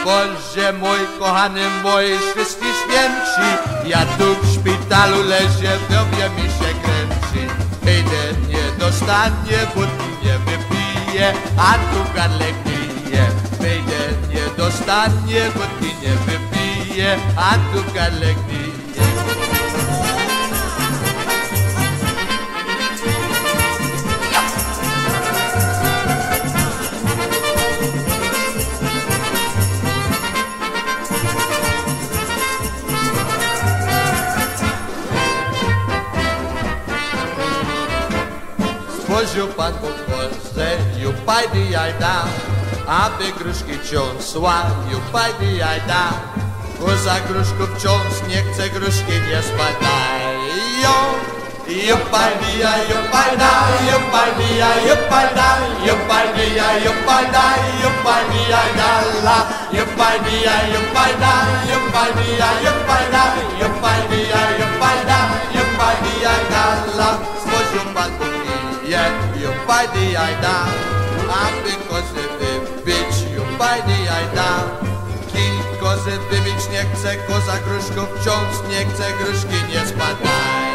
Boże mój, kochany mój, wszyscy święci, ja tu w szpitalu leżę, w głowie mi się kręci. Jeden nie dostanie, wódki nie wypije, a tu garlek pije. Jeden nie dostanie, wódki nie wypije, a tu garlek pije. Stworzył Pan Bóg Polsce, jupajdy jajda, aby gruszki ciąsła, jupajdy jajda. Koza gruszków wciąż nie chce, gruszki nie spadają. Jupajdy ja, jupajda, jupajdy ja, jupajda, jupajdy ja, jupajda, jupajdy jajda la. Jupajdy ja, jupajda, jupajdy ja, jupajda, jupajdy ja, jupajda, jupajdy jajda la. Stworzył Pan Bóg jupajdy jajda, aby kozy wybić, jupajdy jajda. Kij kozy wybić nie chce, koza gruszków wciąż nie chce, gruszki nie spadają.